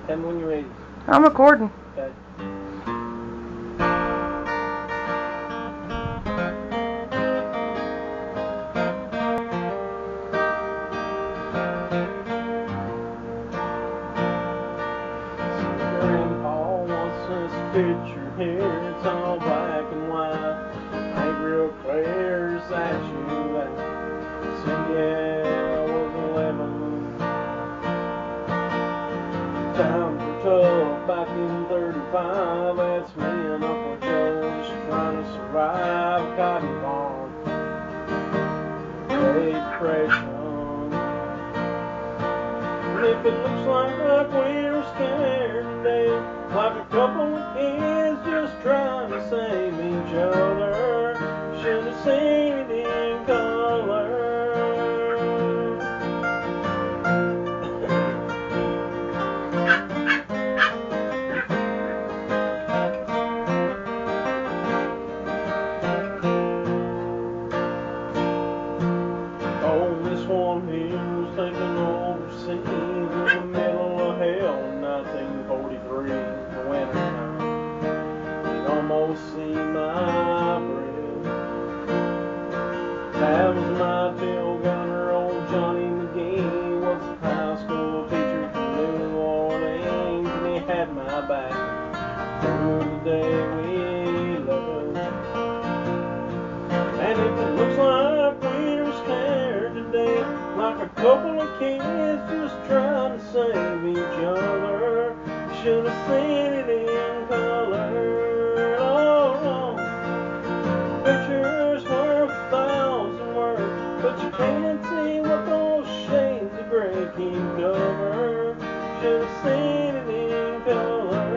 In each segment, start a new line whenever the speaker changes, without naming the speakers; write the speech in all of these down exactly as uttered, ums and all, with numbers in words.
Tell me when you're ready.
I'm recording.
Okay. Grandpa wants this picture here. It's all black and white. Ain't real clear. Is that you? That said, yeah, I was eleven. Times were tough back in thirty-five. That's me and Uncle Joe just trying to survive a cotton farm. Great Depression. And if it looks like, like we're scared today, like a couple of kids just trying to save each other, should have seen it in color. Oh, this one here was taken overseas in the middle of hell in nineteen forty-three, the winter time. You almost see my breath. That was my tail gunner, old Johnny McGee. Was a high school teacher from New Orleans, and he had my back through the day we loved. And if it looks like we're scared today, like a couple of kids just trying to save each other, should have seen it in color. Oh, oh. Pictures worth a thousand words, but you can't see what those shades of gray keep cover. Should have seen it in color.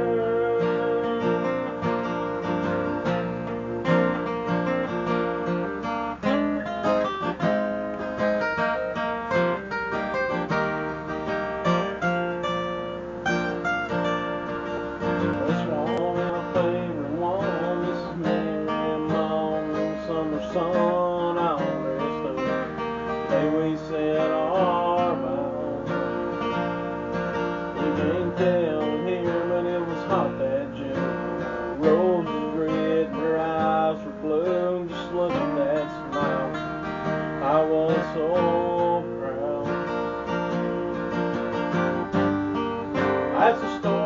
This one, my favorite one, this is me, Grandma, and summer sun, all the rest of it. Day we said our vows. You can't tell here, but it was hot that June. Rose was red and her eyes were blue. Just look at that smile. I was so proud. That's the story.